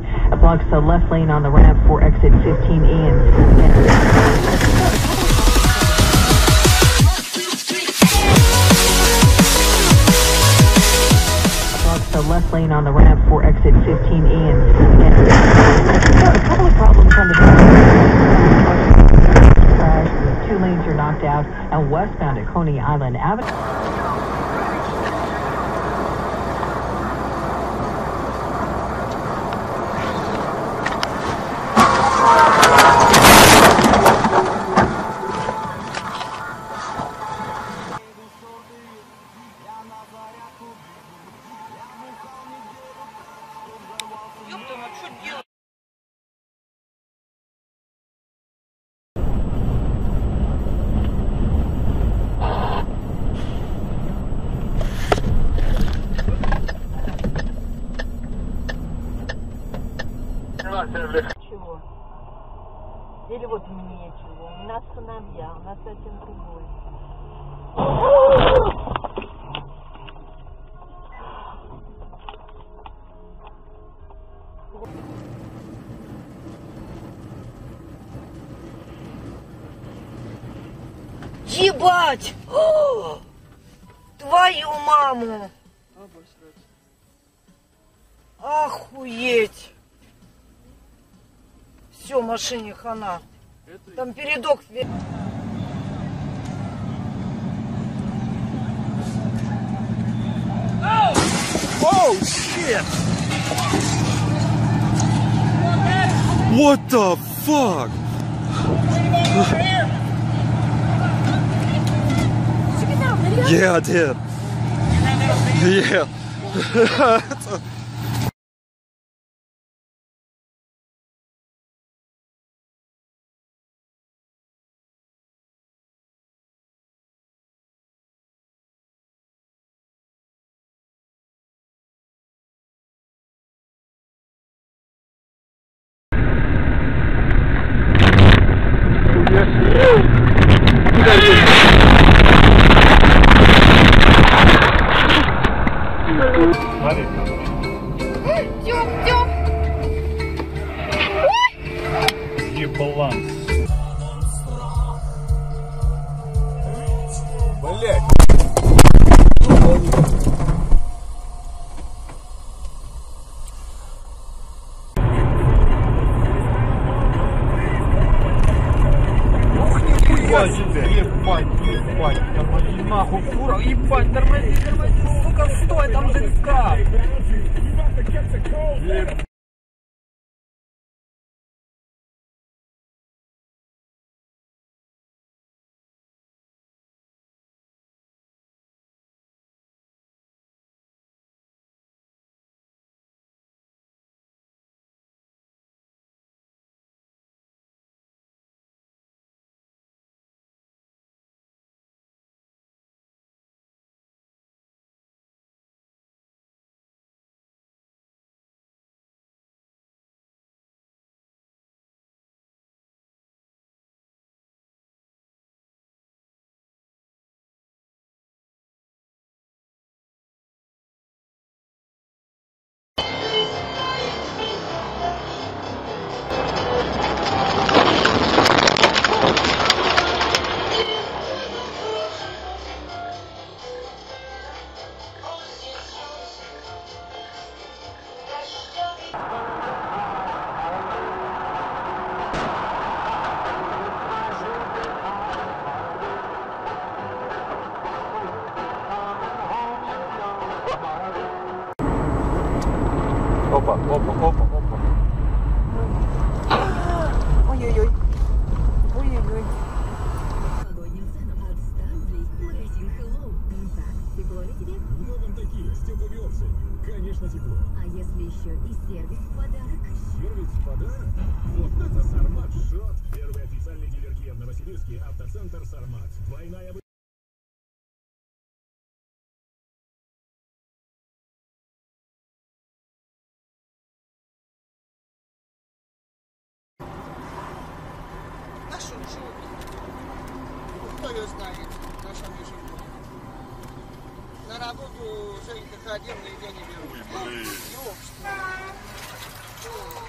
It blocks the left lane on the ramp for exit 15E and the left lane on the ramp for exit 15E and a couple of problems on the crash. 2 lanes are knocked out and westbound at Coney Island Avenue. Чего? Или вот нечего. У нас сыновья, у нас один другой. Ебать! О! Твою маму! Охуеть! Все, машине хана. Там передок. Oh shit! What the fuck? Yeah, I did. Yeah. Баланс. Блять. Ебать, тормози нахуй, фура, ебать, тормози, сука, стой, там ЖСК. Опа, опа, опа, опа. Ой-ой-ой. Ой-ой-ой. Ну вам такие, с тепловерсы. Конечно, тепло. А если еще и сервис в подарок? Сервис в подарок? Вот это Сармат шот. Первый официальный дилер Kia в Новосибирске. Автоцентр Сармат. Двойная... Нашел живут. Кто ее знает в нашем режиме. На работу Женька ходил, нигде не берут.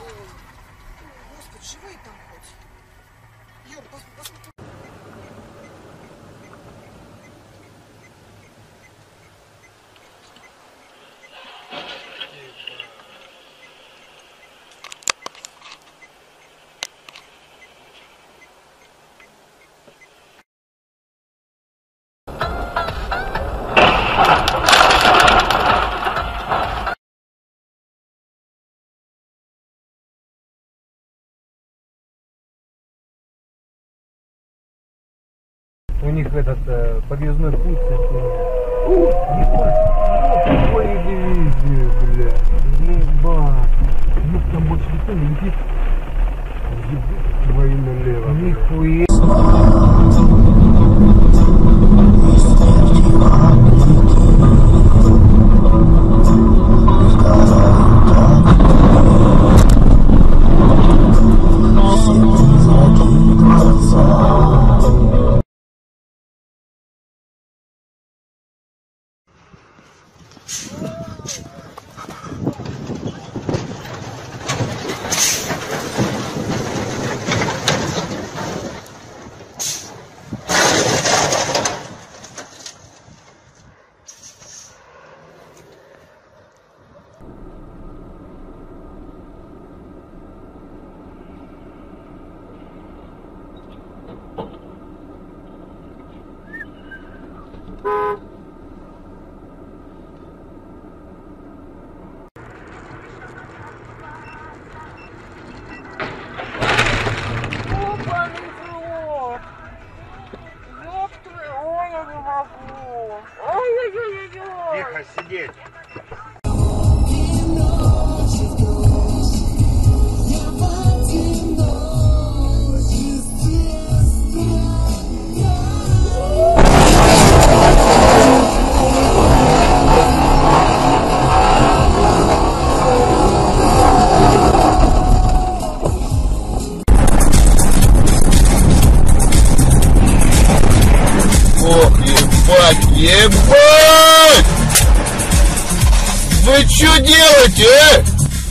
У них этот подъездной путь. Ой, дивизию, бля. Ебать. Ну, там больше никто не летит. Твои налево. Нихуя. Тихо сидеть. Ох, ебать, ебать! Вы что делаете, а?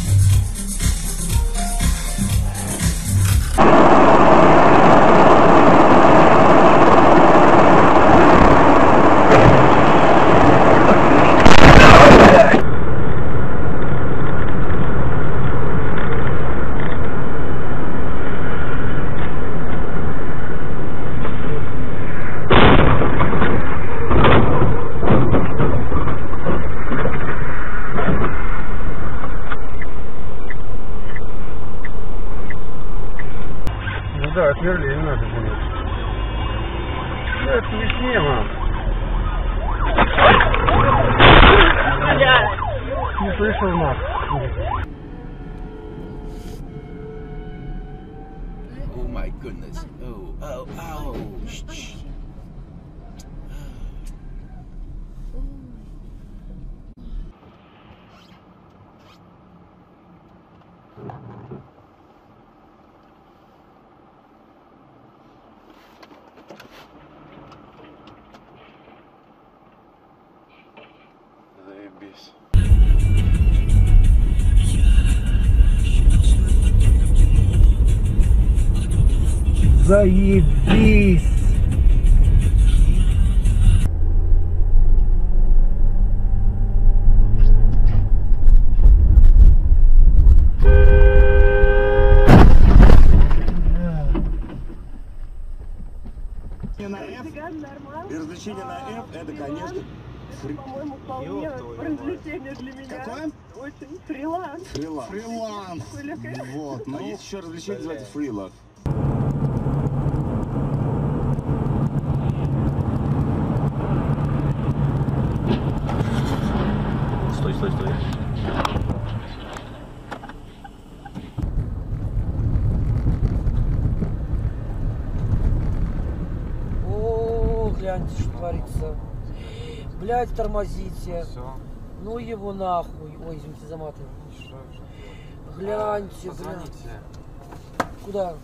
Да, отверли, не надо было. Это весне, мам. Не слышал, мам. Oh my goodness. Oh, ouch. Заебись. Заебись! И развлечение на F это, конечно, По-моему, вполне развлечение для меня. Какое? Очень фриланс. Фриланс. Вот. Но есть еще развлечение, называется фриланс. Стой. О, гляньте, что творится. Блядь, тормозите. Все. Ну его нахуй. Ой, извините за маты. Гляньте, блядь. Позвоните. Куда?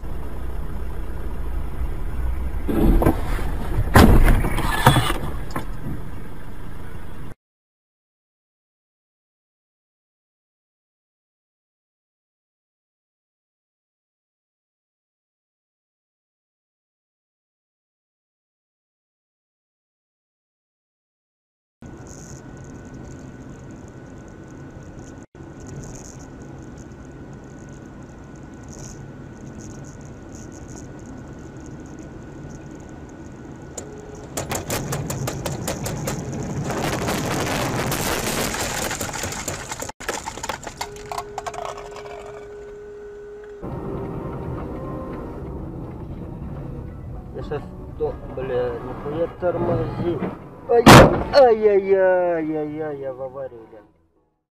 Я сейчас Что, бля, нихуя тормози. Ай-яй-яй-яй-яй, я в аварии, бля.